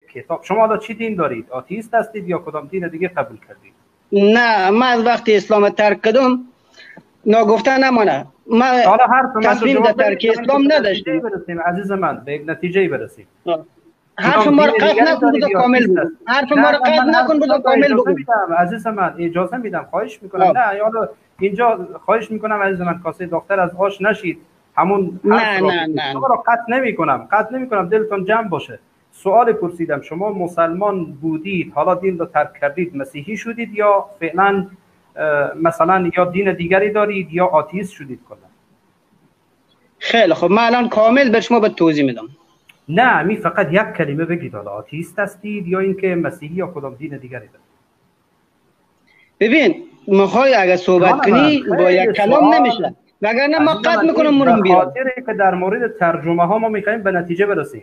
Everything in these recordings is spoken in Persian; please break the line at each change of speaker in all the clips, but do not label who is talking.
کتاب. شما حالا چی دین دارید؟ آتئیست هستید یا کدام دین دیگه قبول کردید؟
نه، من از وقتی اسلام ترک کردم ناگفته نمانه. من تصمیم در ترک اسلام نداشتم.
عزیز من به یک نتیجه برسیم.
حرف ما رو قطع نکن بذار کامل بگو. حرف ما رو قطع نکن بذار کامل بگو.
عزیز من اجازه میدم، خواهش میکنم. نه حالا اینجا خواهش میکنم عزیز من کاسه دختر از آش نشید. همون
نه
شما رو قطع نمیکنم دلتون جمع باشه. سوال پرسیدم شما مسلمان بودید حالا دین رو ترک کردید مسیحی شدید یا فعلا مثلا یا دین دیگری دارید یا آتئیست شدید کلا؟
خیلی خب من الان کامل به شما توضیح میدم.
نه می فقط یک کلمه بگید حالا آتئیست هستید یا اینکه مسیحی یا کدام دین دیگری دارید؟
ببین میخوای اگه صحبت کنی با یک کلام نمیشه، وگرنه ما قطع میکنم مرم بیرون.
خاطره که در مورد ترجمه ها ما میخوایم به نتیجه برسیم.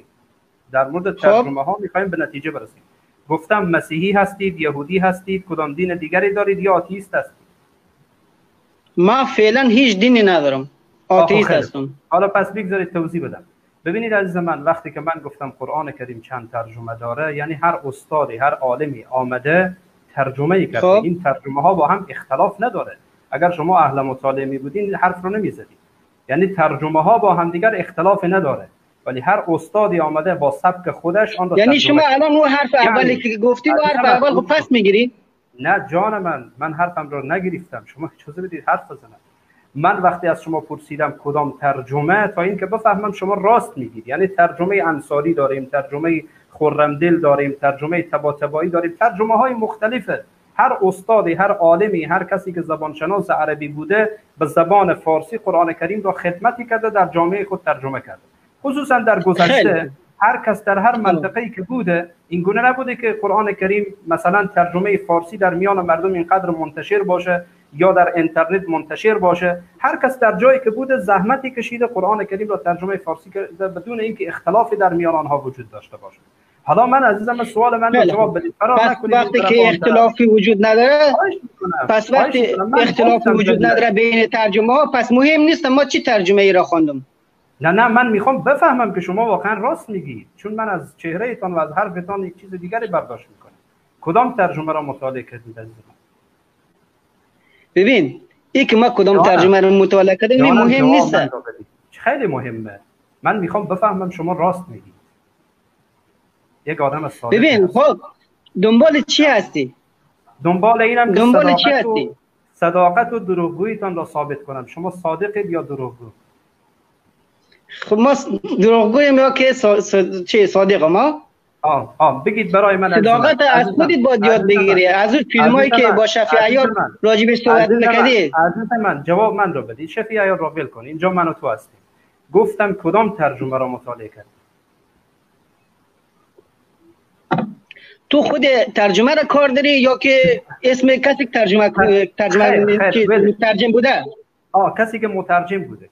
گفتم مسیحی هستید، یهودی هستید، کدام دین دیگری دارید یا آتئیست هستید؟
ما فعلا هیچ دینی ندارم، آتئیست هستم.
حالا پس بگذارید توضیح بدم. ببینید عزیز من، وقتی که من گفتم قرآن کریم چند ترجمه داره، یعنی هر استادی هر عالمی آمده ترجمه کرده. این ترجمه ها با هم اختلاف نداره. اگر شما اهل مطالعه می بودین حرف رو نمیزدید. یعنی ترجمه ها با هم دیگر اختلاف نداره، ولی هر استادی آمده با سبک خودش آن را
یعنی شما الان اون حرف اولی که گفتی و حرف اول خب پس میگیری؟
نه جان من حرفم رو نگرفتم، شما اجازه بدید حرف بزنم. من وقتی از شما پرسیدم کدام ترجمه، تا اینکه بفهمم شما راست میگید. یعنی ترجمه انصاری داریم، ترجمه خرمدل داریم، ترجمه طباطبایی داریم، ترجمه های مختلفه. هر استادی هر عالمی هر کسی که زبان شناس عربی بوده به زبان فارسی قرآن کریم را خدمتی کرده، در جامعه خود ترجمه کرده. خصوصا در گذشته هر کس در هر منطقه‌ای که بوده این گونه نبوده که قرآن کریم مثلا ترجمه فارسی در میان مردم اینقدر منتشر باشه یا در اینترنت منتشر باشه. هر کس در جایی که بوده زحمتی کشیده قرآن کریم را ترجمه فارسی کرده بدون اینکه اختلافی در میان آنها وجود داشته باشه. حالا من عزیزم سوال من رو جواب بدید.
وقتی که اختلافی وجود نداره، پس وقتی اختلافی وجود نداره بین ترجمه ها، پس مهم نیست ما چی ترجمه ای را خواندم.
نه من میخوام بفهمم که شما واقعا راست میگید، چون من از چهره تان و از حرفتان یک چیز دیگری برداشت میکنم. کدام ترجمه را مطالعه کردید عزیزم؟
ببین این که ما کدام ترجمه را مطالعه کردیم مهم نیست.
خیلی مهمه. من میخوام بفهمم شما راست میگید. یک آدم صادق.
ببین خب دنبال چی هستی؟
دنبال اینم که
دنبال چی هستی؟
صداقت و دروغگوییتان را ثابت کنم. شما صادقید یا دروغگو؟
خب ما دروغگویم یا که چه صادق ما؟
بگید برای من.
صداقت از خودت باید یاد بگیری. از اون فیلمایی که با شفیع عیار راجع به صحبت می‌کردی.
عزیز من جواب من رو بدید. شفیع عیار را ول کن. اینجا من و تو هستیم. گفتم کدام ترجمه را مطالعه کردی؟
تو خود ترجمه را کار داری یا که اسم کسی ترجمه مترجم بوده؟
کسی که مترجم بوده.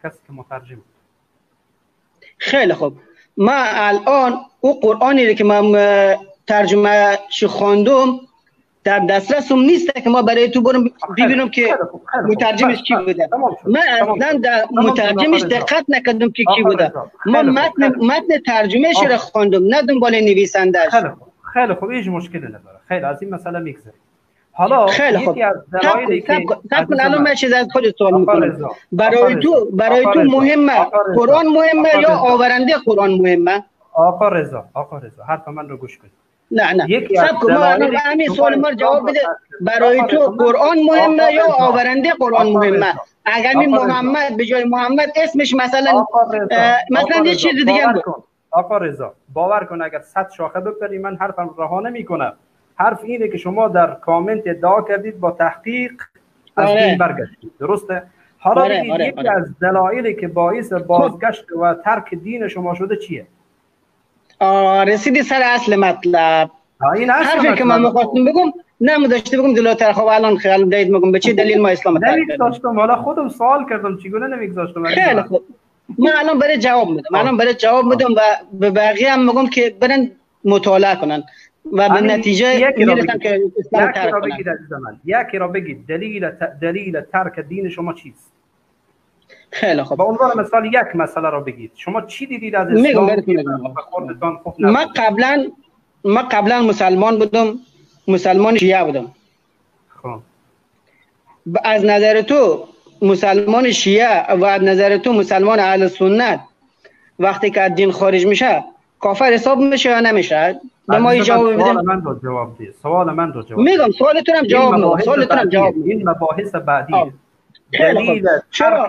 خیلی خوب. ما الان او قرآنی که من ترجمه شو خواندم در دسترسم نیست که ما برای تو برم ببینم که مترجمش کی بوده. من اصلا در مترجمش دقت نکردم که کی بوده. ما متن ترجمهش را خواندم نه دنبال نویسنده‌اش.
خیلی خوب هیچ مشکلی نداره. خیلی از این مسئله میگذریم. حالا
یکی از دلایلی که الان من چیز از خود سوال میکنم. برای تو مهمه قرآن مهمه یا آورنده قرآن مهمه؟
آقا رضا حرف من رو گوش کن.
نه سب ما همین سوال ما جواب بده. برای تو قرآن مهمه یا آورنده قرآن مهمه؟ اگر می محمد به جای محمد اسمش مثلا یه چیز دیگه بود.
آقا رضا باور کن اگر 100 شاخه بپری من حرفم رها نمیکنم. حرف اینه که شما در کامنت ادعا کردید با تحقیق از دین برگشتید. درسته؟ حالا بگید یکی از دلایلی که باعث بازگشت و ترک دین شما شده چیه؟
رسیدی سر اصل مطلب. حرفی که من می‌خواستم بگم نمی‌داشته بگم جلوتر. خب الان خیال دارید میگم به چه دلیل ما اسلام ترک
کردیم؟ حالا خودم سوال کردم چگونه نمی‌گذاشتم.
خیلی خوب. من الان برای جواب میدم و به بقیه هم میگم که برن مطالعه کنن و به نتیجه میرسن که اسلام ترک کنن.
یکی را بگید دلیل ترک دین شما چیست؟
خیلی خوب.
با عنوان مثال یک مسئله را بگید. شما چی دیدید از اسلام؟
من ما قبلا مسلمان بودم، مسلمان شیعه بودم.
خب
از نظر تو مسلمان شیعه و از نظر تو مسلمان اهل سنت وقتی که از دین خارج میشه کافر حساب میشه یا نمیشه؟ به ما جواب بدید.
سوال من رو جواب ده. سوال من رو جواب
میگم سوالتون هم جواب میدم. سوالتون هم جواب میدم.
این مباحث بعدی دلیل
چرا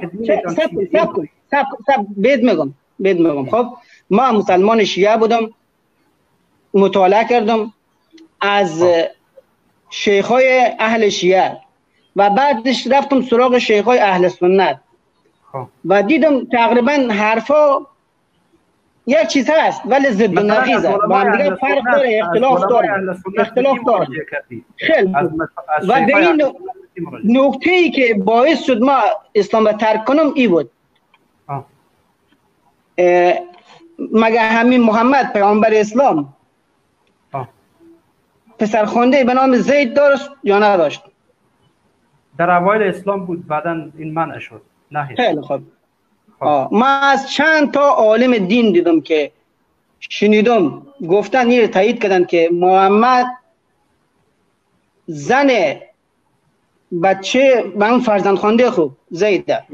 سب بید میگم. خب ما مسلمان شیعه بودم، مطالعه کردم از شیخای اهل شیعه و بعدش رفتم سراغ شیخای اهل سنت و دیدم تقریبا حرفا یک چیز هست ولی ضد و نقیضه، با هم دیگه فرق داره، اختلاف داره. خیلی و به این نکته ای که باعث شد ما اسلام را ترک کنم ای بود. مگه همین محمد پیامبر اسلام پسرخوانده به نام زید داشت یا نداشت؟
در اوایل اسلام بود، بعدا این منع شد. نه
خیلی خوب. ما از چند تا عالم دین دیدم که شنیدم گفتن این تایید کردن که محمد زن بچه به اون فرزند خوانده خوب زید ده.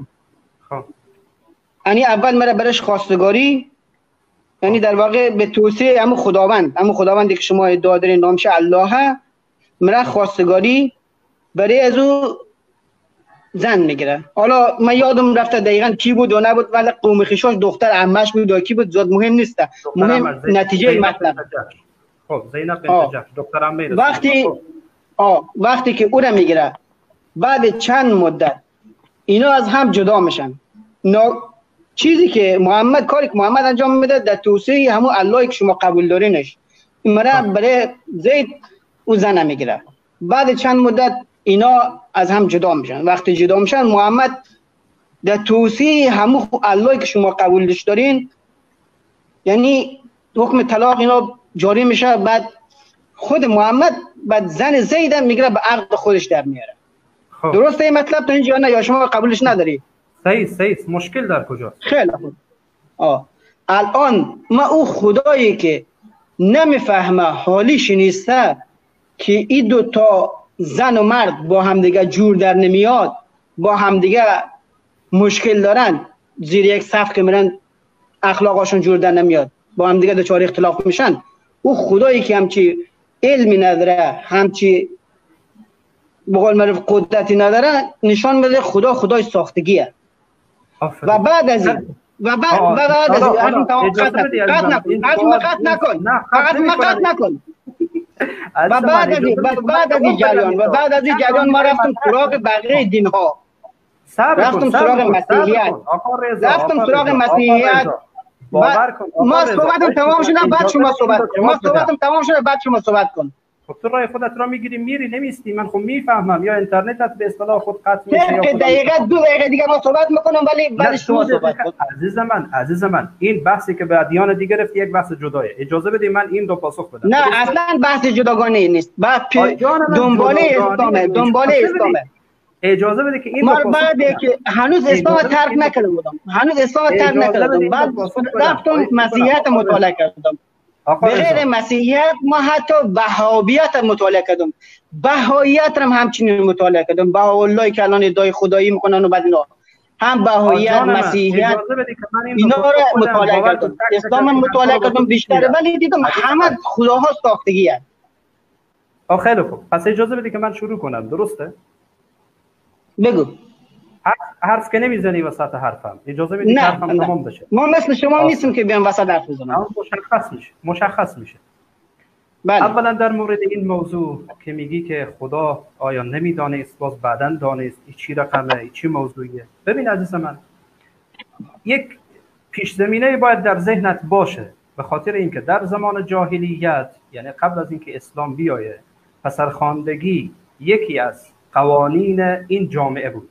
یعنی اول مرا برش خواستگاری، یعنی در واقع به توصیه همون خداوندی که شما ادعا دارین نامش الله، مرا خواستگاری برای از او زن میگیره. حالا من یادم رفته دقیقاً کی بود و نبود، ولی قوم خویشاش دختر عمش بود یا کی بود زیاد مهم نیست، مهم نتیجه مطلب.
خب زینب بنت جحش دختر عمه
وقتی که او را میگیره بعد چند مدت اینا از هم جدا میشن. چیزی که کاری که محمد انجام میده در توصیه همون الله که شما قبول دارینش، این مرا برای زید او زن میگیره. بعد چند مدت اینا از هم جدا میشن. وقتی جدا میشن محمد در توصیه همون الله که شما قبولش دارین، یعنی حکم طلاق اینا جاری میشه. بعد خود محمد بعد زن زید میگیره به عقد خودش در میاره. درسته این مطلب تا اینجا؟ نه یا شما قبولش نداری؟
صحیح. مشکل در کجاست؟
خیلی خوب. الان ما او خدایی که نمیفهمه حالیش نیسته که این دو تا زن و مرد با همدیگه جور در نمیاد، با همدیگه مشکل دارن، زیر یک سقف که میرن اخلاقاشون جور در نمیاد، با همدیگه دچار اختلاف میشن، او خدایی که همچی علمی نداره، همچی بقول معروف قدرتی نداره، نشان میده خدای ساختگیه. و بعد از این قطع نکن. و بعد از این جریان ما رفتم سراغ بقیه دین ها، رفتم سراغ مسیحیت. ما صحبتم تمام شده بعد شما صحبت کن.
خب تو راه خودت را میگیری میری نمیستی. من خب میفهمم یا اینترنتت به اصطلاح خود قطع میشه یا
دو دقیقه دیگه ما صحبت میکنم ولی بعد شما صحبت کن.
عزیز من این بحثی که به ادیان دیگه رفت یک بحث جدایه. اجازه بدید من این رو پاسخ بدم.
نه اصلا بحث جداگانه نیست. بعد دنباله اسلامه.
اجازه بده که این
رو بعد که هنوز اسلام ترک نکرده بودم. بعد رفتم مسیحیت مطالعه کردم. به غیر مسیحیت ما حتی وهابیت مطالعه کردم، بهاییت هم همچنین مطالعه کردم. بهاءالله که الان ادعای خدایی میکنن و بعد اینا هم بهاییت، مسیحیت اینا رو مطالعه کردم. اسلام مطالعه کردم بیشتر، ولی دیدم همه خداها ساختگی هست.
خیلی خوب، پس اجازه بدید که من شروع کنم. درسته؟
بگو.
حرف که نمیزنی وسط حرفم. اجازه بدید که حرفم تمام بشه.
ما مثل شما نیستیم که بیام وسط حرف بزنم.
مشخص میشه. بله. اولا در مورد این موضوع که میگی که خدا آیا نمیدانست باز بعداً دانست، این چی رقمه، این چی موضوعیه؟ ببین عزیز من، یک پیش زمینه باید در ذهنت باشه، به خاطر اینکه در زمان جاهلیت، یعنی قبل از اینکه اسلام بیایه، پسرخواندگی یکی از قوانین این جامعه بود.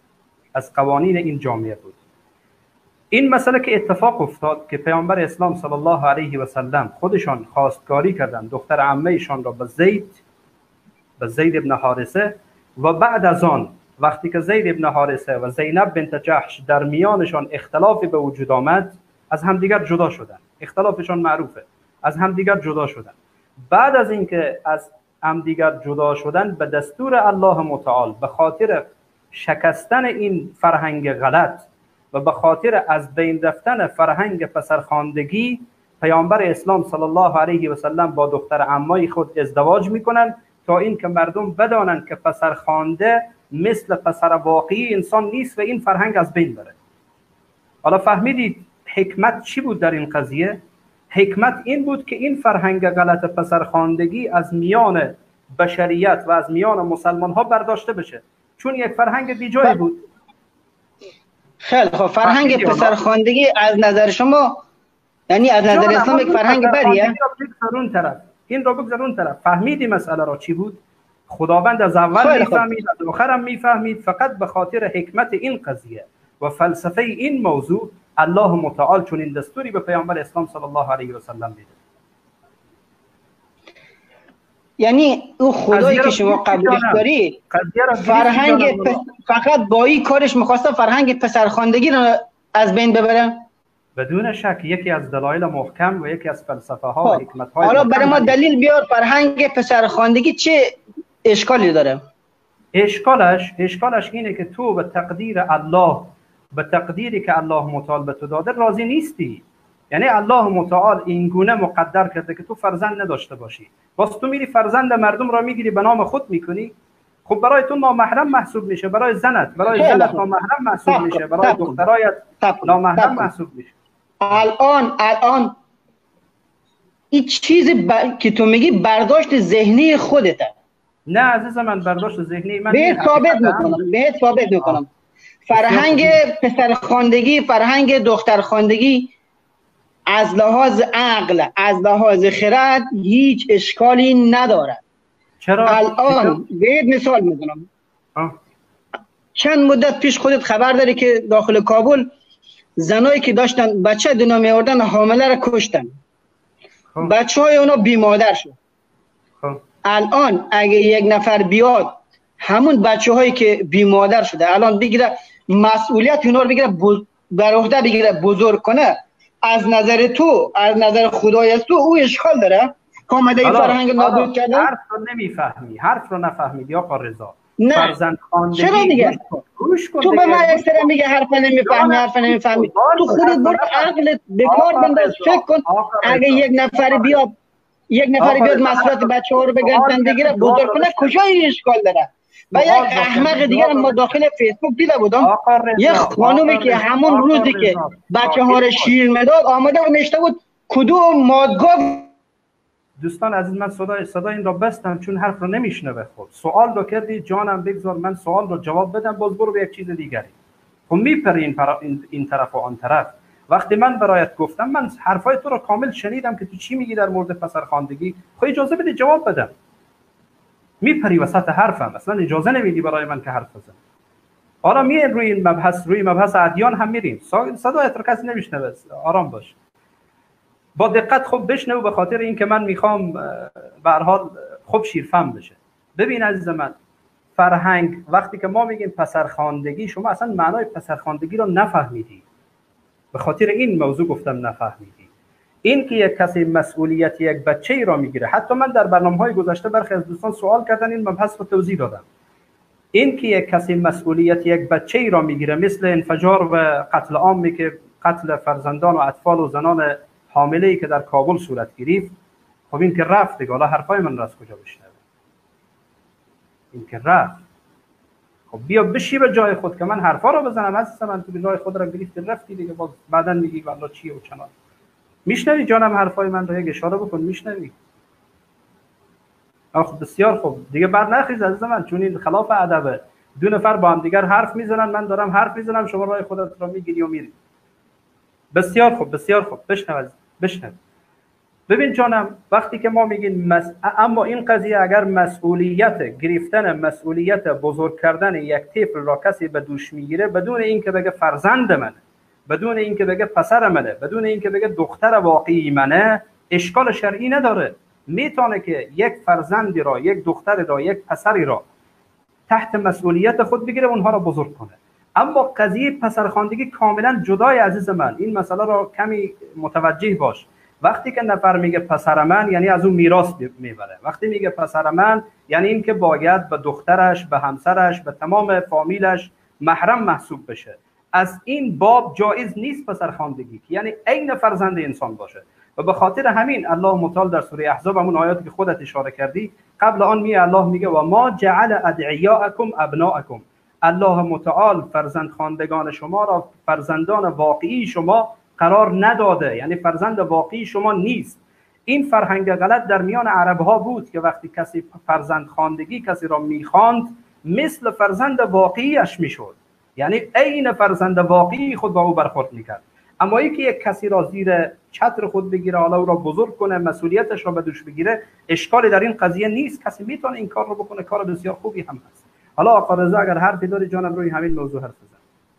این مسئله که اتفاق افتاد که پیامبر اسلام صلی الله علیه و سلم خودشان خواستگاری کردند دختر عمه‌شان را به زید ابن حارثه، و بعد از آن وقتی که زید ابن حارثه و زینب بنت جحش در میانشان اختلافی به وجود آمد، از همدیگر جدا شدند. اختلافشان معروفه، از همدیگر جدا شدند. بعد از اینکه از همدیگر جدا شدن به دستور الله متعال، به خاطر شکستن این فرهنگ غلط و به خاطر از بین رفتن فرهنگ پسرخواندگی، پیامبر اسلام صلی الله علیه و سلم با دختر عمای خود ازدواج میکنن تا اینکه مردم بدانند که پسرخوانده مثل پسر واقعی انسان نیست و این فرهنگ از بین بره. حالا فهمیدید حکمت چی بود در این قضیه؟ حکمت این بود که این فرهنگ غلط پسرخواندگی از میان بشریت و از میان مسلمان ها برداشته بشه، چون یک فرهنگ بیجایی بود.
خیلی خب، فرهنگ پسرخواندگی از نظر شما، یعنی از نظر اسلام یک فرهنگ بدیه؟
این رو بگذارون طرف. فهمیدی مسئله را چی بود؟ خداوند از اول میفهمید، از آخرم میفهمید، فقط به خاطر حکمت این قضیه و فلسفه این موضوع الله متعال چون این دستوری به پیامبر اسلام صلی الله علیه و سلم میده.
یعنی او خدایی که شما قبولش دارید فرهنگ فقط با این کارش میخواسته فرهنگ پسرخواندگی رو از بین ببره؟
بدون شک یکی از دلایل محکم و یکی از فلسفه ها و حکمت های
حالا برای ما دلیل بیار فرهنگ پسرخواندگی چه اشکالی داره؟
اشکالش اینه که تو به تقدیر الله، به تقدیری که الله متعال به تو داده راضی نیستی. یعنی الله متعال این گونه مقدر کرده که تو فرزند نداشته باشی، واسه تو میری فرزند مردم را میگیری به نام خود میکنی. خب برای تو نامحرم محسوب میشه، برای زنت نامحرم محسوب میشه، برای دخترایت نامحرم محسوب میشه.
الان این چیزی که تو میگی برداشت ذهنی خودته.
نه عزیز من، برداشت ذهنی من
بهت ثابت میکنم. فرهنگ پسرخواندگی، فرهنگ دخترخواندگی از لحاظ عقل، از لحاظ خرد هیچ اشکالی ندارد.
چرا؟
الان بهت مثال میزنم. چند مدت پیش خودت خبر داری که داخل کابل زنایی که داشتن بچه دنیا می‌آوردن حامله را کشتن. بچه های اونا بی مادر شد. الان اگه یک نفر بیاد همون بچه هایی که بی مادر شده الان بگیره مسئولیت اونا رو بگیره بر عهده بگیره بزرگ کنه، از نظر تو، از نظر خدای از تو او اشکال داره؟ کامده این فرهنگ نابود کرده؟
حرف رو نمیفهمی، حرف رو نفهمیدی آقا رضا.
نه
فرزند خواندگی
چرا دیگه؟ تو به من اکثر میگه حرف نمیفهمی. تو خودت برو عقلت بکار بنداز، فکر کن اگه یک نفر بیاد مسئولیت بچه ها رو بگردن بگیره بزرگ کنه، کجا این اشکال داره؟ و یک احمق دیگر ما داخل فیسبوک دیده بودم، یک خانومی که همون روزی که بچه ها رو شیر میداد آمده و نشته بود کدوم مادگاه.
دوستان عزیز من صدای این را بستم چون حرف رو نمیشنوه. خب سوال رو کردی جانم، بگذار من سوال رو جواب بدم، باز برو به یک چیز دیگری. خب میپری این طرف و آن طرف. وقتی من برایت گفتم من حرفای تو رو کامل شنیدم که تو چی میگی در مورد پسرخواندگی، خب اجازه بده جواب بدم. میپری وسط حرفم، اصلا اجازه نمیدی برای من که حرف بزنم. حالا میایم روی مبحث ادیان هم میریم. صدایت رو کسی نمیشنوه، آرام باش. با دقت خوب بشنو، به خاطر اینکه من میخوام به هر حال خوب شیرفهم بشه. ببین عزیز من، فرهنگ وقتی که ما میگیم پسرخواندگی، شما اصلا معنای پسرخواندگی رو نفهمیدی. به خاطر این موضوع گفتم نفهمیدی. این که یک کسی مسئولیت یک بچه‌ای را میگیره، حتی من در برنامه‌های گذشته برخی از دوستان سوال کردن این مبحث رو توضیح دادم. این که یک کسی مسئولیت یک بچه‌ای را میگیره، مثل انفجار و قتل عامی که قتل فرزندان و اطفال و زنان حامله‌ای که در کابل صورت گرفت، خب این که رفت دیگه. حالا حرفای من را از کجا بشنوه؟ این که رفت. خب بیا بشی به جای خود که من حرفا رو بزنم. عزیز من تو به جای خود را گرفتی رفتی دیگه، باز بعدن میگی والله چیه و چنان. میشنوی جانم حرفای من رو؟ یک اشاره بکن میشنوی. خب بسیار خوب دیگه، بعد نخیز عزیز من، چون این خلاف ادبه. دو نفر با هم دیگر حرف میزنن، من دارم حرف میزنم، شما راه خودت رو میگیری و میری. بسیار خوب بشنو. ببین جانم، وقتی که ما میگیم اما این قضیه اگر مسئولیت گرفتن، مسئولیت بزرگ کردن یک طفل را کسی به دوش میگیره بدون اینکه بگه فرزند منه، بدون اینکه بگه پسر منه، بدون اینکه بگه دختر واقعی منه، اشکال شرعی نداره. میتونه که یک فرزندی را، یک دختری را، یک پسری را تحت مسئولیت خود بگیره و اونها را بزرگ کنه. اما قضیه پسرخواندگی کاملا جدای عزیز من. این مسئله را کمی متوجه باش. وقتی که نفر میگه پسر من یعنی از اون میراث میبره. وقتی میگه پسر من یعنی این که باید به دخترش، به همسرش، به تمام فامیلش محرم محسوب بشه. از این باب جایز نیست پسرخواندگی که یعنی عین فرزند انسان باشه. و به خاطر همین الله متعال در سوره احزاب همون آیاتی که خودت اشاره کردی قبل آن الله میگه و ما جعل ادعیاءکم ابناءکم، الله متعال فرزند خواندگان شما را فرزندان واقعی شما قرار نداده، یعنی فرزند واقعی شما نیست. این فرهنگ غلط در میان عرب ها بود که وقتی کسی فرزند خواندگی کسی را میخواند مثل فرزند واقعیش میشد، یعنی عین فرزند واقعی خود با او برخورد میکرد. اما اینکه یک کسی را زیر چتر خود بگیره، حالا او را بزرگ کنه، مسئولیتش را به دوش بگیره، اشکالی در این قضیه نیست، کسی میتونه این کار رو بکنه، کار بسیار خوبی هم هست. حالا آقا رضا اگر حرفی داری جانم روی همین موضوع حرف بزن.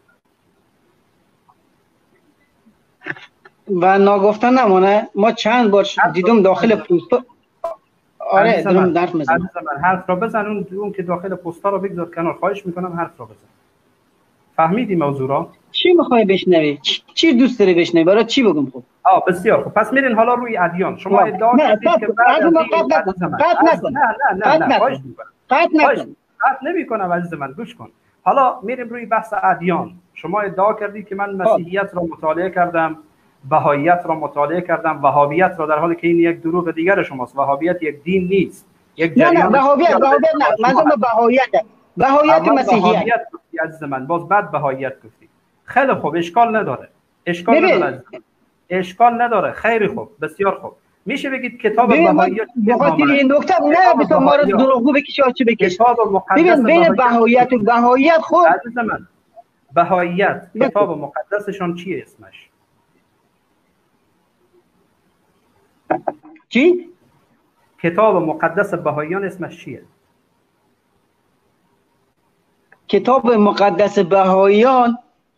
و ناگفتن نمونه ما چند بار دیدم داخل پوست. آره دارم درف میزنم.
حرف را بزن، اون که داخل پوستا رو بگذار کنار، خواهش میکنم حرف را بزن. فهمیدی موضوع را؟
چی میخوای بشنوی؟ چی دوست داری بشنوی؟ برای چی بگم خب؟
بسیار خوب. پس میرین حالا روی ادیان. شما ادعا کردید که بعد قطع نمیکنم عزیز من، گوش کن. حالا میریم روی بحث ادیان. شما ادعا کردید که من مسیحیت را مطالعه کردم، بهاییت را مطالعه کردم، وهابیت را، در حالی که این یک دروغ دیگر شماست. وهابیت یک دین نیست، یک جریان.
نه بهاییت نه، منظورم بهاییت مسیحیت
گفتی عزیز من، باز بعد بهاییت گفتی. خیلی خوب، اشکال نداره، اشکال نداره. خیلی خوب، بسیار خوب. میشه بگید کتاب بهاییت
بخاطر این نکته نه بسیار ما رو دروغگو بکشی چی بکش. ببین بین بهاییت و بهاییت خوب
عزیز من، بهاییت کتاب مقدسشون چیه اسمش؟
چی؟
کتاب مقدس بهاییان اسمش چیه؟
کتاب مقدس بهاییان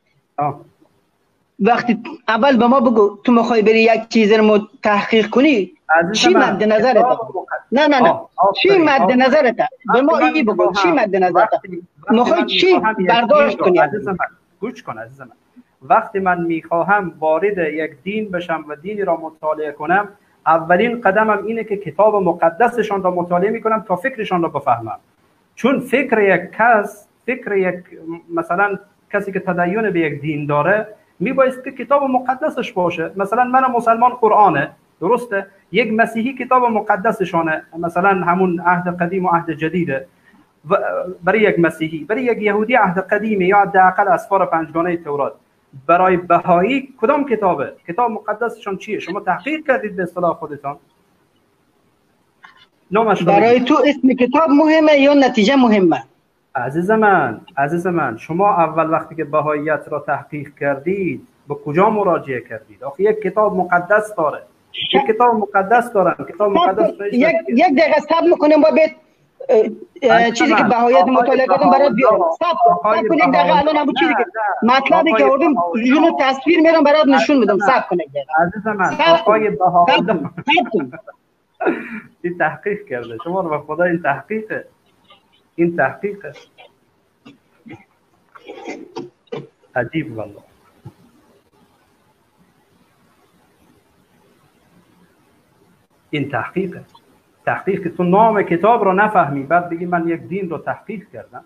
وقتی اول به ما بگو تو میخوای بری یک چیز رو تحقیق کنی چی مد نظرت؟ نه چی مد نظرت؟ به ما این بگو چی مد نظرت؟ میخوای چی برداشت کنی؟
گوش کن عزیز من. وقتی من میخواهم وارد یک دین بشم و دینی را مطالعه کنم، اولین قدمم اینه که کتاب مقدسشان را مطالعه میکنم تا فکرشان را بفهمم. چون فکر یک کس، فکر یک مثلا کسی که تدین به یک دین داره، میبایست که کتاب مقدسش باشه. مثلا من مسلمان قرآنه، درسته؟ یک مسیحی کتاب مقدسشانه، مثلا همون عهد قدیم و عهد جدیده. برای یک مسیحی، برای یک یهودی عهد قدیمه یا حداقل اسفار پنجگانه تورات. برای بهایی کدام کتابه؟ کتاب مقدسشان چیه؟ شما تحقیق کردید به اصطلاح خودتان؟
برای تو اسم کتاب مهمه یا نتیجه مهمه؟
عزیز من شما اول وقتی که بهاییت را تحقیق کردید به کجا مراجعه کردید؟ آخه یک کتاب مقدس داره، یک کتاب مقدس دارن. کتاب مقدس
یک دقیقه صبر میکنیم با بیت چیزی که بهاییت مطالعه کردم برات بیارم. صبر کن یک دقیقه. الان همون چیزی که مطلبی که آوردم جلو تصویر میرم برات نشون میدم. صبر کن یک دقیقه
عزیز من. آقای بهایی این تحقیق کرده. شما رو به خدا این تحقیقه عجیب والله. این تحقیق که تو نام کتاب رو نفهمی بعد بگی من یک دین رو تحقیق کردم.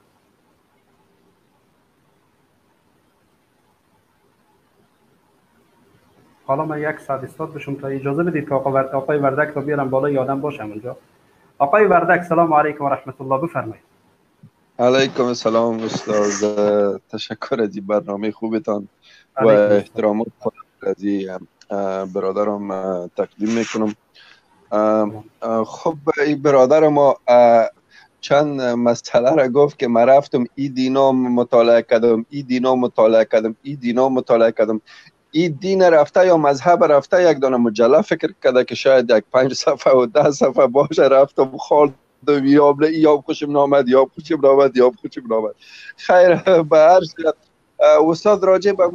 حالا من یک ساعت استاد بشم تا اجازه بدید که آقای وردک رو بیارم بالا یادم باشم اونجا. آقای وردک سلام علیکم و رحمت الله، بفرمایید.
علیکم السلام استاد، تشکر از این برنامه خوبتان و احترامات خودم از برادرم تقدیم میکنم. خب این برادر ما چند مسئله را گفت که من رفتم این دینا مطالعه کردم، این دین رفته یا مذهب رفته، یک دانه مجله فکر کرده که شاید یک 5 صفحه و 10 صفحه باشه، رفتم خواندم یا خوشم نامد خیر به هر صورت. استاد راجع به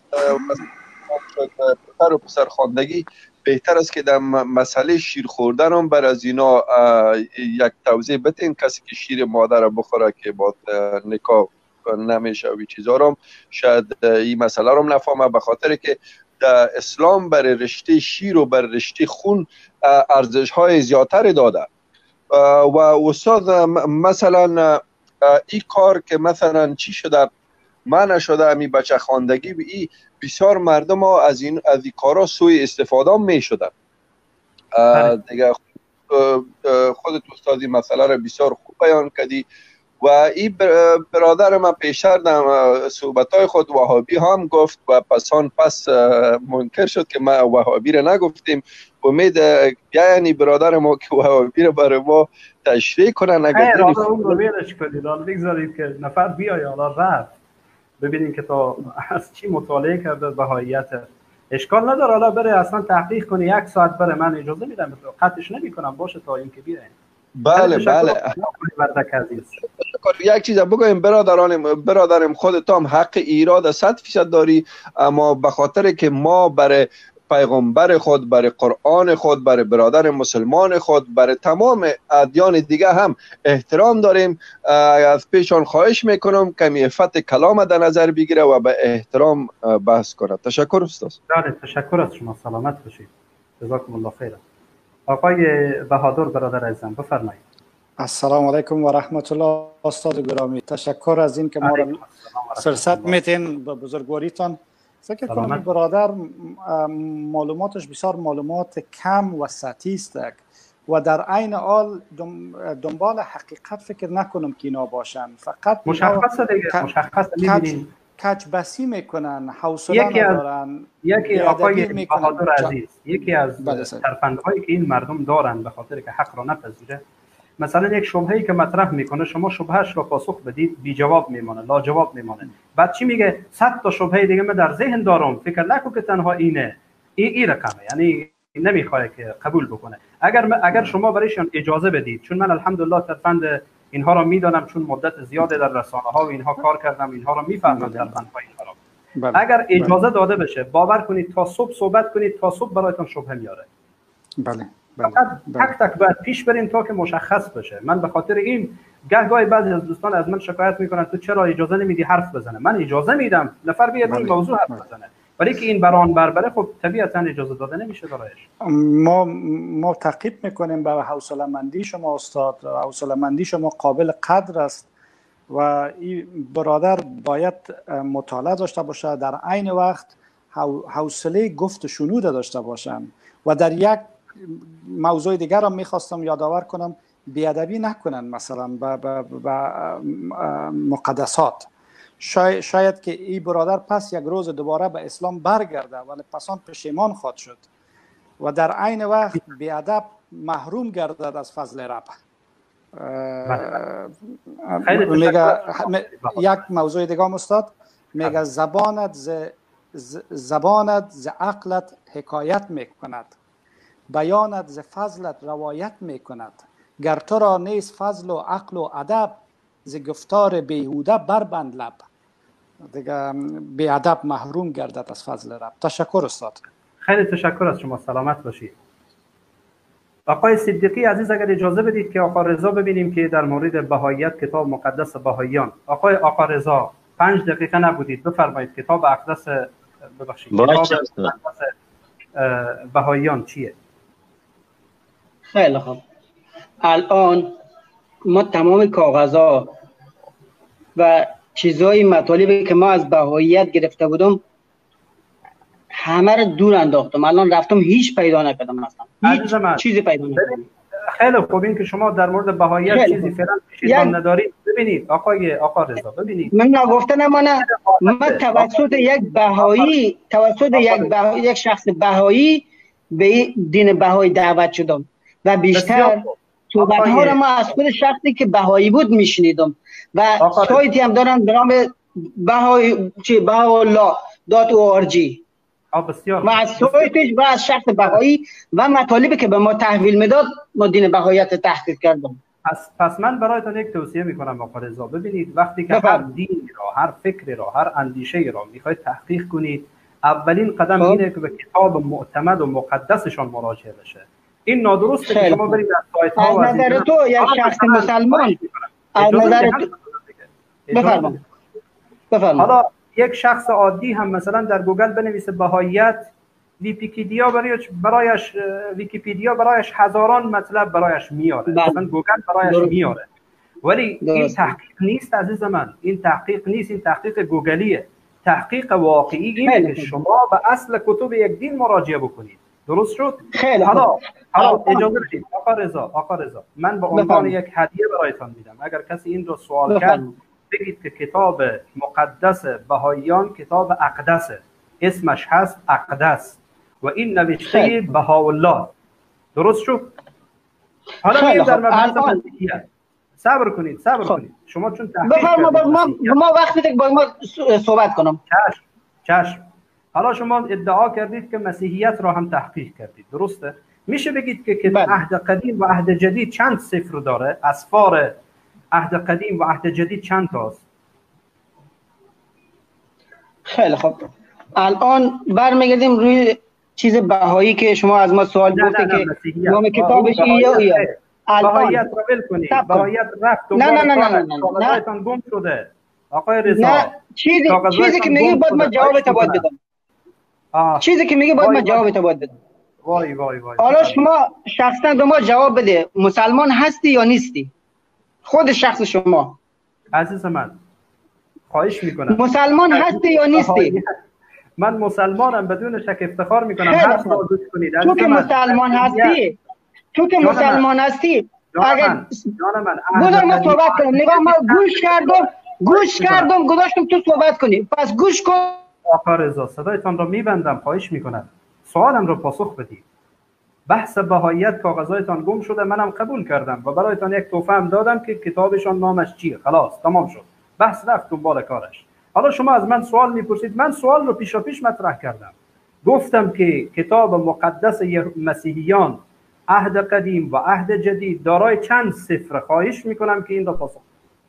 پسر و پسر خواندگی بهتر است که در مسئله شیر خوردن هم بر از اینا یک توضیح بتین. کسی که شیر مادر بخوره که با نکاح نمیشه و چیزا رو شاید این مسئله رو نفهمه، به خاطر که اسلام بر رشته شیر و بر رشته خون ارزش های زیادتر داده. و استاد مثلا این کار که مثلا چی شده منع شده امی بچه خواندگی به این بسیار مردم ها از این کارا سوی استفاده می شدن دیگه. خودت استاد این مسئله را بسیار خوب بیان کردی و این برادر من پیشتر در صحبت‌های خود وهابی هم گفت و پس منکر شد که ما وهابی را نگفتیم. امید یعنی برادر ما که وهابی را برای ما تشریح کنن. اگر
خیر حالا اون رو ویرش کنید، حالا بگذارید که نفر بیای حالا رفت ببینیم که تا از چی مطالعه کرده بهاییت. اشکال نداره حالا بره اصلا تحقیق کنی 1 ساعت بره، من اجازه میدم قطعش نمی‌کنم باشه تا اینکه بیره.
بله بله. یک چیز بگویم برادرم خودت هم حق ایراد 100% داری، اما به خاطر که ما برای پیغمبر خود، برای قرآن خود، برای برادر مسلمان خود، برای تمام ادیان دیگه هم احترام داریم، از پیشان خواهش میکنم کمی عفت کلام در نظر بگیره و به احترام بحث کنه. تشکر استاد.
بله تشکر از شما، سلامت باشید. جزاکم الله خیر. آقای بهادر برادر عزیزم بفرمایید.
السلام علیکم و رحمت الله استاد گرامی. تشکر از این که ما را فرصت میتین به بزرگواریتان. فکر کنم برادر معلوماتش بسیار معلومات کم و سطحی است و در عین حال دنبال حقیقت فکر نکنم که اینا باشن، فقط
مشخصه دیگه، مشخصه می‌بینید
کج بسی میکنن، حوصله ندارن.
یکی آقای بهادر عزیز، یکی از ترفندهایی که این مردم دارن به خاطر که حق را نپذیره، مثلا یک شبهه‌ای که مطرح میکنه شما شبهش را پاسخ بدید بی جواب میمانه، لا جواب میمانه. بعد چی میگه؟ 100 تا شبهه دیگه من در ذهن دارم، فکر نکن که تنها اینه. این رقمه، یعنی نمیخواد که قبول بکنه. اگر شما برایشان اجازه بدید، چون من الحمدلله ترفند اینها را میدانم، چون مدت زیاده در رسانه ها و اینها کار کردم، اینها را میفهمم ترفندهای اینها را. اگر اجازه داده بشه باور کنید تا صبح صحبت کنید، تا صبح برایتون شبهه میاره.
بله.
تک باید پیش برین تا که مشخص بشه. من به خاطر این گاهی بعضی از دوستان از من شکایت میکنن تو چرا اجازه نمیدی حرف بزنه. من اجازه میدم نفر بیاد این موضوع حرف بزنه، ولی که این بران بربره خب طبیعتا اجازه داده نمیشه برایش.
ما تعقیب میکنیم به حوصله مندی شما استاد. حوصله مندی شما قابل قدر است و این برادر باید مطالعه داشته باشه، در عین وقت حوصله گفت و شنود داشته باشن. و در یک موضوع دیگر هم میخواستم یادآور کنم، بیادبی نکنن مثلا به مقدسات. شاید که این برادر پس یک روز دوباره به اسلام برگرده ولی پسان پشیمان خواهد شد و در عین وقت بیادب محروم گردد از فضل رب. یک موضوع دیگه هم استاد میگه زبانت ز عقلت حکایت میکند، بیانت ز فضلت روایت میکند، گر تو را نیست فضل و عقل و ادب، ز گفتار بیهوده بربند لب. دیگه بیادب محروم گردد از فضل رب. تشکر استاد.
خیلی تشکر از شما، سلامت باشید. آقای صدیقی عزیز اگر اجازه بدید که آقا رضا ببینیم که در مورد بهاییت کتاب مقدس بهاییان. آقا رضا 5 دقیقه نبودید، بفرمایید کتاب اقدس کتاب بهاییان چیه؟
خیلی خوب. الان ما تمام کاغذها و چیزهای مطالبی که ما از بهاییت گرفته بودم همه رو دور انداختم. الان رفتم هیچ پیدا نکردم، اصلا هیچ چیزی پیدا نکردم.
خیلی خوب، این که شما در مورد بهاییت چیزی فعلا پیشتان ندارید. ببینید آقا رضا، ببینید من
نگفتم، من توسط یک بهایی، یک شخص بهایی به دین بهایی دعوت شدم و بیشتر صحبت‌ها رو ما از خود شخصی که بهایی بود میشنیدم و سایتی هم دارم به نام baha'u'llah.org. و از سایتش و از شخص بهایی و مطالبی که به ما تحویل میداد ما دین بهاییت تحقیق کردم.
پس من برایتان یک توصیه میکنم آقا رضا. ببینید وقتی که هر دینی را، هر فکری را، هر اندیشه‌ای را میخواید تحقیق کنید، اولین قدم اینه که به کتاب معتمد و مقدسشان مراجعه بشه. این نادرسته که شما برید از سایت ها و
از نظر تو یک شخص مسلمان، از نظر تو بفرمایید.
حالا یک شخص عادی هم مثلا در گوگل بنویسه بهاییت، ویکیپیدیا برایش هزاران مطلب برایش میاره، مثلا گوگل برایش میاره. ولی این تحقیق نیست عزیز من، این تحقیق نیست، این تحقیق گوگلیه. تحقیق واقعی اینه که شما به اصل کتب یک دین مراجعه بکنید. درست شد؟ حالا اجازه بدید آقا رضا من به عنوان یک هدیه برایتان میدم. اگر کسی این رو سوال کرد بگید که کتاب مقدس بهاییان کتاب اقدسه، اسمش هست اقدس و این نوشته بهاءالله. درست شد؟ حالا میگم در مبحث مسیحیت. صبر کنید شما چون تحقیق
ما وقتی که با ما صحبت کنم.
چشم. حالا شما ادعا کردید که مسیحیت را هم تحقیق کردید، درسته؟ میشه بگید که عهد قدیم و عهد جدید چند صفر داره؟ اسفار عهد قدیم و عهد جدید چند تاست؟
خیلی خوب. الان برمیگردیم روی چیز بهایی که شما از ما سوال گفته که نام کتابش یا
بهاییت رو ول کنید. بهاییت رفت نه گم شده. آقای رضا
نه چیزی که میگی باید ما جوابت باید بدم. چیزی که میگی باید ما جوابت باید بدم.
وای
حالا شما شخصا به ما جواب بده، مسلمان هستی یا نیستی؟ خود شخص شما
عزیز من خواهش میکنم
مسلمان هستی یا نیستی؟
من مسلمانم، بدون شک افتخار میکنم. هر سال دوست کنید.
تو که مسلمان هستی اگر بذار ما صحبت کنم. نگاه ما گوش کردم گذاشتم تو صحبت کنی، پس گوش کن.
آقا رضا صدایتان را میبندم، خواهش میکنم سوالم را پاسخ بدید. بحث بهاییت کاغذایتان گم شده، منم قبول کردم و برایتان یک تحفه هم دادم که کتابشان نامش چیه. خلاص تمام شد، بحث رفت دنبال کارش. حالا شما از من سوال میپرسید، من سوال رو پیش مطرح کردم. گفتم که کتاب مقدس مسیحیان عهد قدیم و عهد جدید دارای چند صفر؟ خواهش میکنم که این را پاسخ.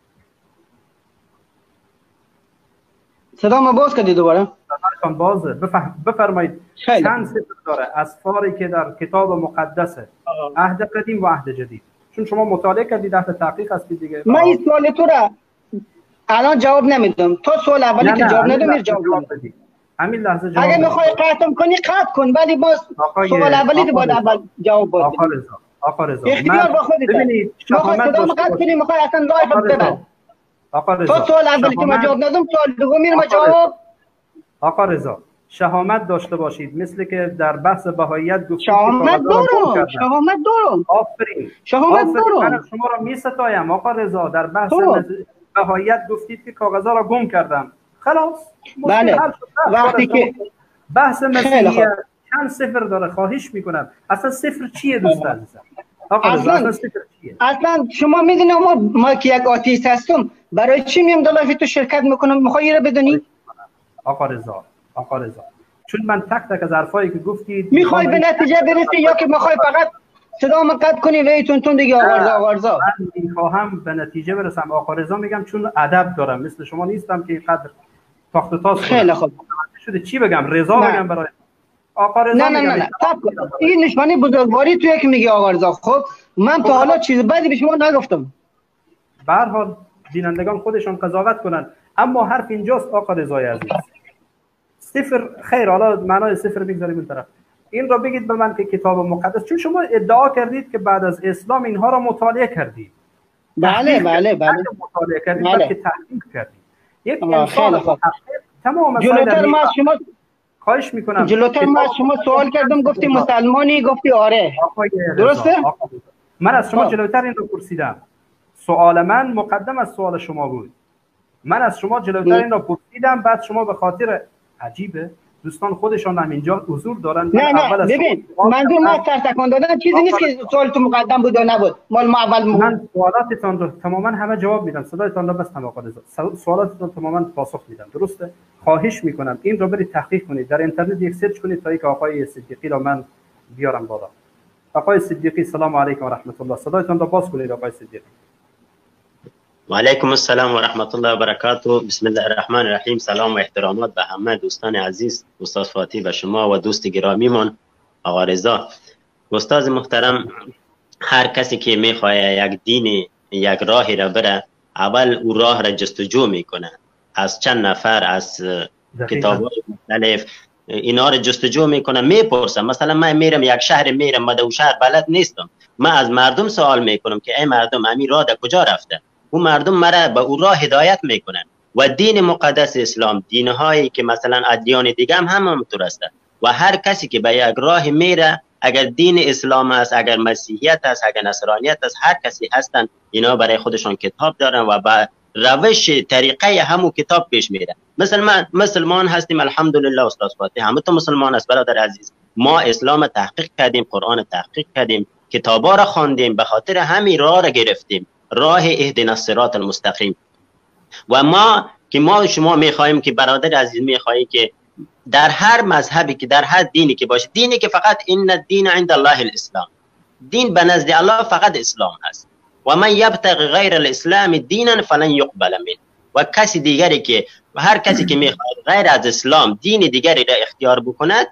صدا ما باز کردی دوباره؟
صدایتان بازه، بفرمایید چند صفر داره اسفاری که در کتاب مقدسه عهد قدیم و عهد جدید؟ چون شما مطالعه کردید، در تحقیق هستید دیگه.
من این سوال تو را الان جواب نمیدم. تو سوال اولی که جواب ندادی جواب بدی.
همین لحظه جواب.
اگه میخوای قطعم کنی قطع کن، ولی باز سوال اولی تو باید اول جواب بدی.
آقا رضا
اختیار با خودت.
ببینید
میخوای صدا قطع کنی، میخوای اصلا لایو ببند.
آقا رضا
تو سوال اولی که ما جواب ندادم، سوال دومی رو ما جواب.
آقا رضا شهامت داشته باشید، مثل که در بحث بهاییت گفتید.
شهامت دارم.
آفرین. من شما را میستایم آقا رضا. در بحث بهاییت گفتید که کاغذها را گم کردم. خلاص.
بله. وقتی که
بحث مسیحیت چند صفر داره؟ خواهش میکنم. اصلا صفر چیه دوست عزیزم؟ آقا رضا اصلا صفر چیه؟
اصلا شما میدونی ما که یک آتیست هستم، برای چی میم دلایف تو شرکت میکنم؟ میخوای رو بدونی؟
آقا رضا چون من تک از حرفایی که گفتید
میخوای به نتیجه برسی یا که میخوای فقط صدامو قطع کنی و تون دیگه آقا رضا؟
من میخواهم به نتیجه برسم آقا رضا. میگم چون ادب دارم، مثل شما نیستم که اینقدر تاخت و تاس.
خیلی خوب.
شده چی بگم؟ رضا بگم برای آقا رضا؟
نه. این نشانه بزرگواری توی که میگی آقا رضا. خب من تا حالا چیز بدی به شما نگفتم.
به هر حال بینندگان خودشون قضاوت کنن. اما حرف اینجاست آقا رضای عزیز. صفر خیر، حالا معنای صفر بگذاریم اون طرف. این را بگید به من که کتاب مقدس، چون شما ادعا کردید که بعد از اسلام اینها را مطالعه کردید.
بله.
مطالعه کردید که تحقیق کردید. یک انسان تمام
جلوتر ما شما
خواهش میکنم.
جلوتر ما شما سوال کردم گفتی مسلمانی، گفتی آره. درسته؟
من از شما جلوتر این رو پرسیدم. سوال من مقدم از سوال شما بود. من از شما جلوتر این رو پرسیدم، بعد شما به خاطر عجیبه دوستان خودشان هم اینجا حضور دارن.
نه ببین، منظور ما تکان دادن چیزی نیست که سوال تو مقدم بود یا نبود. مال ما اول
من سوالاتتان رو تماما همه جواب میدم. صدایتان رو بستم آقا رضا. سوالاتتان تماما پاسخ میدم. درسته؟ خواهش میکنم این رو برید تحقیق کنید، در اینترنت یک سرچ کنید تا اینکه آقای صدیقی رو من بیارم بالا. آقای صدیقی سلام علیکم و رحمت الله. صدایتان رو باز کنید آقای صدیقی.
و علیکم السلام و رحمت الله و برکاته. بسم الله الرحمن الرحیم. سلام و احترامات به همه دوستان عزیز، استاد فاتی و شما و دوست گرامیمون آقا رضا. استاد محترم، هر کسی که میخواد یک دین یک راهی را بره، اول او راه را جستجو میکنه. از چند نفر از کتاب‌های مختلف اینا رو جستجو میکنم، میپرسم. مثلا من میرم یک شهر، میرم من اون شهر بلد نیستم، من از مردم سوال میکنم که ای مردم امیر راه کجا رفته، اون مردم مرا به اون راه هدایت میکنن. و دین مقدس اسلام، دینهایی که مثلا ادیان دیگه هم همونطور است و هر کسی که به یک راه میره، اگر دین اسلام است، اگر مسیحیت است، اگر نصرانیت است، هر کسی هستن اینا برای خودشون کتاب دارن و با روش طریقه همون کتاب پیش میره. مثلا ما مسلمان هستیم الحمدلله استاد فاتح، همه تو مسلمان است برادر عزیز. ما اسلام تحقیق کردیم، قرآن تحقیق کردیم، کتابا را خواندیم، به خاطر همین راه را گرفتیم، راه اهدنا الصراط المستقیم. و ما شما میخوایم که برادر عزیز میخواهی که در هر مذهبی که در هر دینی که باشه، دینی که فقط ان الدین عند الله الاسلام، دین به نزد الله فقط اسلام هست. و من یبتغی غیر الاسلام دینا فلن یقبل منه. و کسی دیگری که هر کسی که میخواد غیر از اسلام دین دیگری را اختیار بکند،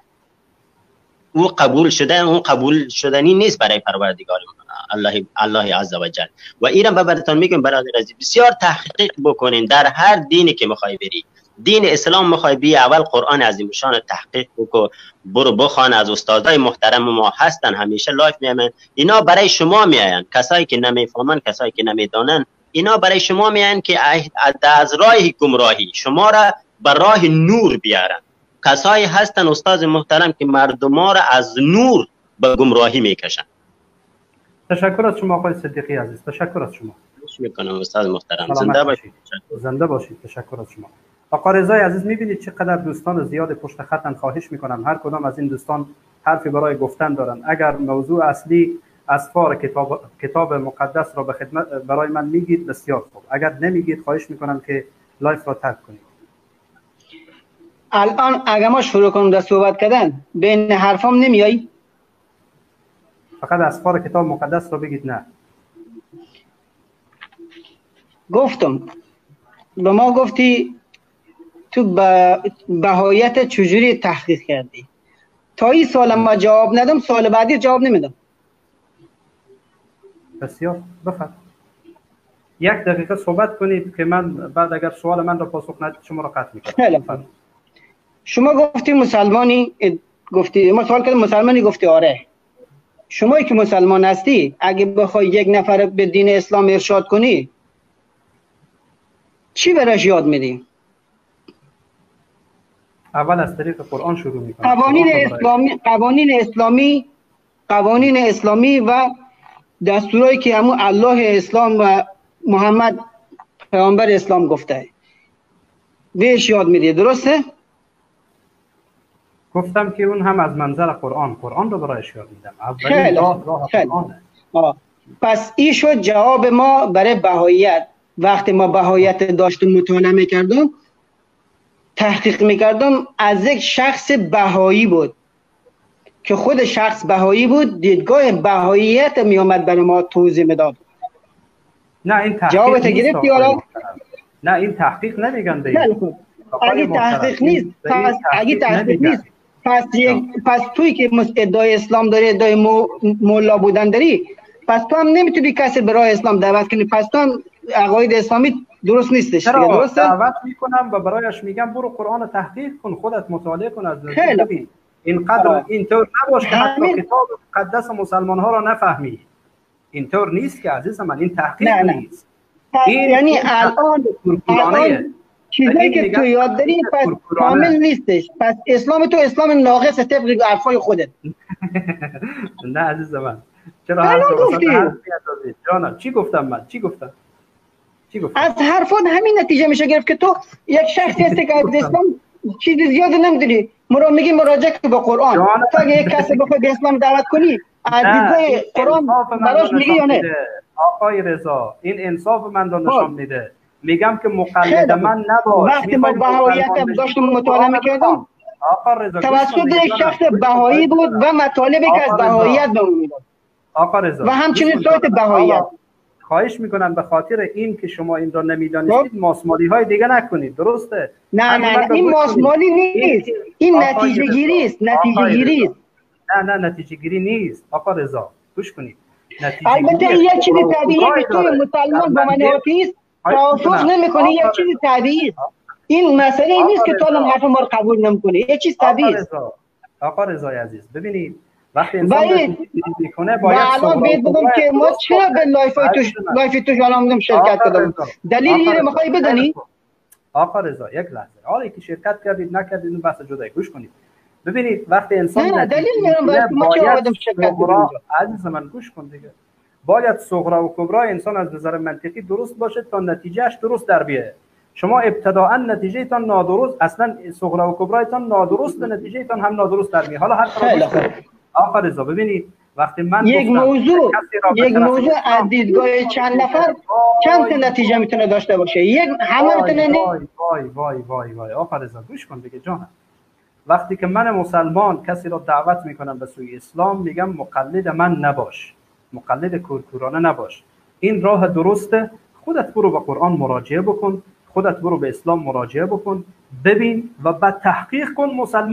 او قبول شدنی نیست برای پروردگار الله عز و جل. و ایران براتون میگم برادر عزیز، بسیار تحقیق بکنین در هر دینی که میخوای بری. دین اسلام میخوای بی، اول قرآن عظیم شان تحقیق بکن، برو بخوان، از استادای محترم ما هستن همیشه لایف میامن، اینا برای شما میاین، کسایی که نمیفهمن، کسایی که نمیدانن، اینا برای شما میاین که از راه گمراهی شما را به راه نور بیارن. کسایی هستن استاد محترم که مردم را از نور به گمراهی میکشن.
تشکر از شما آقای صدیقی عزیز، تشکر از شما.
میکنم استاد محترم، زنده باشید.
زنده باشید. تشکر از شما. آقا رضای عزیز، میبینید چقدر دوستان زیاد پشت خطن. خواهش میکنم هر کدام از این دوستان حرفی برای گفتن دارن. اگر موضوع اصلی اسفار کتاب مقدس را به خدمت برای من میگید بسیار خوب، اگر نمیگید خواهش میکنم که لایف را ترک کنید.
الان اگر ما شروع کنیم در صحبت کردن بین حرفام نمیایی؟
فقط اسفار کتاب مقدس را بگید. نه
گفتم به ما گفتی تو بهایت چجوری تحقیق کردی؟ تا این سال ما جواب ندم، سال بعدی جواب نمیدم.
بسیار بفرمایید. 1 دقیقه صحبت کنید که من بعد اگر سوال من را پاسخ ندید شما را قطع میکنم.
شما گفتی مسلمانی، گفتی ما سوال کردم مسلمانی، گفتی آره. شمایی که مسلمان هستی اگه بخوای یک نفر به دین اسلام ارشاد کنی چی براش یاد میدی؟
اول از طریق قرآن شروع میکنم. قوانین اسلامی و دستورایی که همون الله اسلام و محمد پیامبر اسلام گفته بهش یاد میدی، درسته؟ گفتم که اون هم از منظر قرآن رو برایش یاد میدم. اولین راه قرآنه.
پس این شد جواب ما برای بهاییت. وقتی ما بهاییت داشتم مطالعه میکردم، تحقیق میکردم، از یک شخص بهایی بود که خود شخص بهایی بود، دیدگاه بهاییت میامد برای ما توضیح میداد.
نه این تحقیق
جوابت گرفتی حالا؟
نه این تحقیق نمیگن دیگه.
اگه تحقیق نیست، پس توی که ادعای اسلام داری، ادعای مولا بودن داری، پس تو هم نمیتونی کسی برای اسلام دعوت کنی. پس تو هم عقاید اسلامی درست نیستش. درسته؟
دعوت میکنم و برایش میگم برو قرآن تحقیق کن، خودت مطالعه کن از نزدیک. اینطور نباش که حتی کتاب مقدس مسلمان ها را نفهمی. اینطور نیست که عزیز من، این تحقیق نیست.
یعنی الان چیزایی که تو یاد داری پس کامل نیستش. پس اسلام تو اسلام ناقص طبق حرفای خودت.
نه عزیز من، چرا حرفی جانم؟ چی گفتم من؟ چی گفتم؟
از حرفات همین نتیجه میشه گرفت که تو یک شخصی هستی که از اسلام چیزی زیاد نمیدونی. میگی مراجعه به قرآن. تو اگه یک کسی بخوای به اسلام دعوت کنی از دیدگاه قرآن براش میگی یا نه؟
آقای رضا این انصاف من رو نشان میده. میگم که مقلد من نباش.
وقتی ما بهاییت داشتم مطالعه میکردم توسط یک شخص بهایی بود و مطالبی که از بهاییت به اون میداد.
آقا رضا
و همچنین سایت بهاییت.
خواهش میکنم به خاطر این که شما این را نمیدانستید ماسمالی های دیگه نکنید. درسته؟
نه این ماسمالی نیست، این نتیجه گیری است.
نه نتیجه گیری نیست آقا رضا، گوش کنید.
البته یک چیزی طبیعیه که توی مسلمان با من آتیست توافق نمیکنی، یک چیزی طبیعی است. این مسئله نیست که تو الان حرف ما رو قبول نمی‌کنی. یه چیز طبیعی است.
آقا رضای عزیز ببینید وقتی انسان میکنه باید
الان بهت بگم که ما چرا به لایف توش الان شرکت کردیم. دلیل اینه میخوای بدونی؟
آقا رضا یک لحظه. حالا که شرکت کردید نکردید اون بحث جدایی. گوش کنید. ببینید وقتی انسان
نه دلیل میارم ما چرا آدم شرکت کردیم.
عزیز من گوش کن دیگه. باید صغرا و کبرا انسان از نظر منطقی درست باشه تا نتیجهش درست در بیاد. شما ابتداء نتیجه تان نادرست، اصلا صغرا و کبرا تان نادرست، نتیجه تان هم نادرست در میاد. حالا هر آقا رضا ببینید وقتی من
یک موضوع از دیدگاه چند نفر چند تا نتیجه میتونه داشته باشه. یک همه میتونه
وای آقا رضا گوش کن دیگه جانم. وقتی که من مسلمان کسی را دعوت میکنم به سوی اسلام میگم مقلد من نباش، مقلد کورکورانه نباش، این راه درسته، خودت برو به قرآن مراجعه بکن، خودت برو به اسلام مراجعه بکن، ببین و بعد تحقیق کن،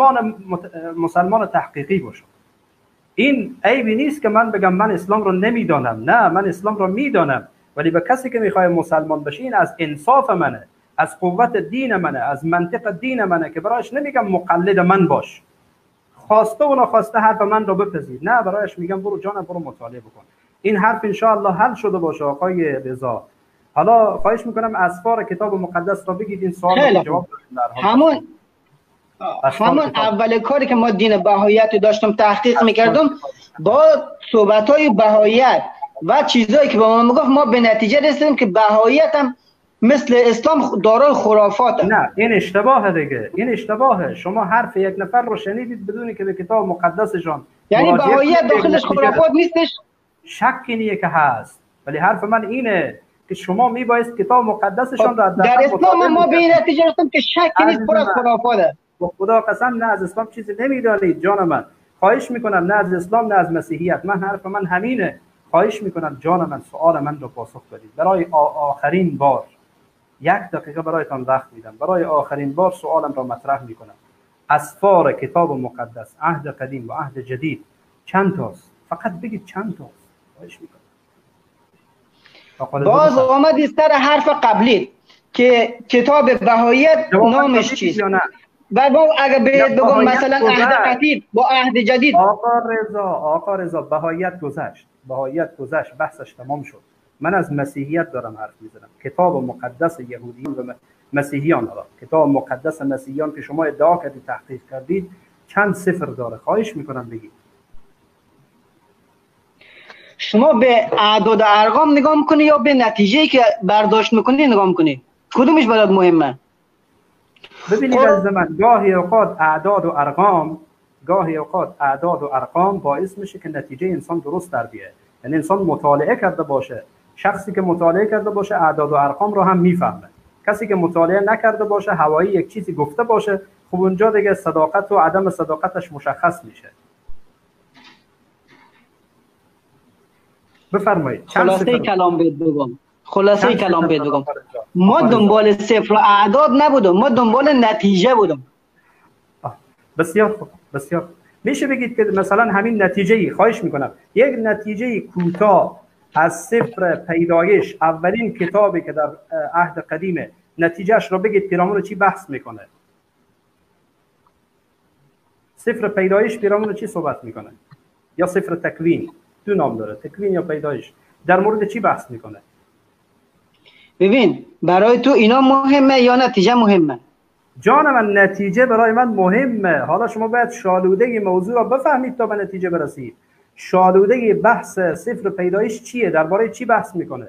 مسلمان تحقیقی باش. این عیبی نیست که من بگم من اسلام رو نمیدانم. نه، من اسلام رو میدانم، ولی به کسی که میخواد مسلمان بشه این از انصاف منه، از قوت دین منه، از منطق دین منه که برایش نمیگم مقلد من باش، خواسته و نخواسته حرف من رو بپذیر. نه، برایش میگم برو جانم برو مطالعه بکن. این حرف انشاءالله حل شده باشه آقای رضا. حالا خواهش میکنم اسفار کتاب مقدس را بگید، این سوال رو جواب بدید.
همون اول کاری که ما دین بهاییت داشتم تحقیق میکردم با صحبت‌های بهاییت و چیزایی که به ما میگفت ما به نتیجه رسیدیم که بهاییت هم مثل اسلام دارای خرافات.
نه این اشتباهه دیگه، این اشتباهه. شما حرف یک نفر رو شنیدید بدونی که به کتاب مقدسشان
یعنی بهاییت داخلش خرافات نیستش؟
شکی نیه که هست، ولی حرف من اینه که شما میبایست کتاب مقدسشان را
در اسلام ما به این نتیجه رسیدیم که شکی نیست پر از خرافاته.
خدا قسم نه از اسلام چیزی نمیدانید جان من. خواهش میکنم نه از اسلام نه از مسیحیت. من حرف من همینه. خواهش میکنم جان من سوال من رو پاسخ بدید. برای آخرین بار 1 دقیقه برایتان وقت میدم. برای آخرین بار سوالم را مطرح میکنم. اسفار کتاب مقدس عهد قدیم و عهد جدید چند تاست؟ فقط بگید چند تاست. خواهش میکنم.
باز آمدی سر حرف قبلی که کتاب بهاییت نامش چیست؟ بگو اگه بگم مثلا عهد قدیم با عهد جدید.
آقا رضا بهاییت گذشت، بحثش تمام شد. من از مسیحیت دارم حرف میزنم. کتاب مقدس یهودیان و مسیحیان را، کتاب مقدس مسیحیان که شما ادعا کردید تحقیق کردید چند صفر داره؟ خواهش میکنم بگید.
شما به اعداد و ارقام نگاه میکنی یا به نتیجه‌ای که برداشت میکنی نگاه میکنی؟ کدومش برات مهمه؟
ببینید از من گاهی اوقات اعداد و ارقام باعث میشه که نتیجه انسان درست در بیاد. یعنی انسان مطالعه کرده باشه، شخصی که مطالعه کرده باشه اعداد و ارقام رو هم میفهمه. کسی که مطالعه نکرده باشه هوایی یک چیزی گفته باشه، خب اونجا دیگه صداقت و عدم صداقتش مشخص میشه. بفرمایید.
خلاصه کلام بگم. ما دنبال صفر و اعداد نبودم، ما دنبال نتیجه بودم.
بسیار خوب، بسیار خوب. میشه بگید که مثلا همین نتیجه‌ای، خواهش میکنم یک نتیجه کوتاه از صفر پیدایش اولین کتابی که در عهد قدیمه نتیجهش رو بگید پیرامون چی بحث میکنه؟ صفر پیدایش پیرامون چی صحبت میکنه؟ یا صفر تکوین؟ دو نام داره، تکوین یا پیدایش. در مورد چی بحث میکنه؟
ببین برای تو اینا مهمه یا نتیجه مهمه؟
جان من نتیجه برای من مهمه. حالا شما باید شالوده موضوع را بفهمید تا به نتیجه برسید. شالوده بحث صفر پیدایش چیه؟ درباره چی بحث میکنه؟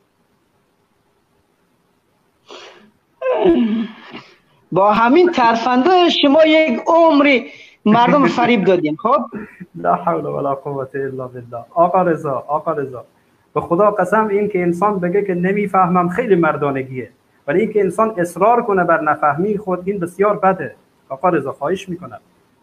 با همین ترفنده شما یک عمری مردم فریب دادیم. خب
لا حول ولا قوة الا بالله. آقا رضا به خدا قسم این که انسان بگه که نمیفهمم خیلی مردانگیه، ولی این که انسان اصرار کنه بر نفهمی خود این بسیار بده. آقا رضا خواهش میکنم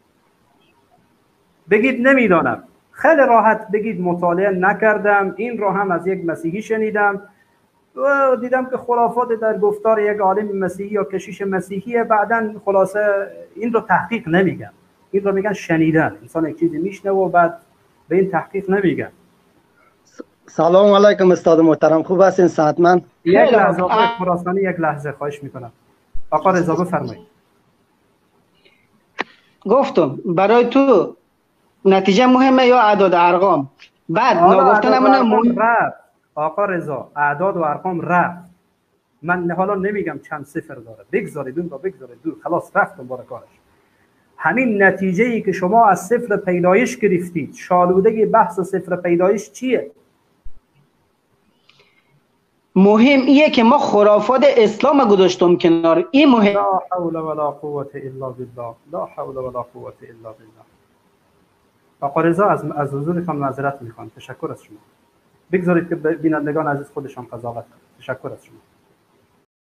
بگید نمیدانم. خیلی راحت بگید مطالعه نکردم، این رو هم از یک مسیحی شنیدم و دیدم که خرافات در گفتار یک عالم مسیحی یا کشیش مسیحیه. بعدن خلاصه این رو تحقیق نمیگن، این رو میگن شنیدن. انسان یک چیزی میشنه و بعد به این تحقیق نمیگن.
سلام علیکم استاد محترم، خوب هستین؟ صحتمند؟
یک لحظه خراسانی، یک لحظه خواهش میکنم. آقا رضا بفرمایید.
گفتم برای تو نتیجه مهمه یا اعداد ارقام؟ بعد نگفتن مهم
رفت. آقا رضا اعداد و ارقام رفت. من حالا نمیگم چند صفر داره، بگذارید اون رو، بگذارید دور، خلاص رفت دنبال کارش. همین نتیجه ای که شما از صفر پیدایش گرفتید، شالوده بحث صفر پیدایش چیه؟
مهم ایه که ما خرافات اسلام گذاشتم کنار. این مهم.
لا حول ولا قوة الا بالله، لا حول ولا قوة الا بالله. آقا رضا از حضورتان معذرت میخوام. تشکر از شما. بگذارید که بینندگان عزیز خودشان قضاوت کنند. تشکر از شما.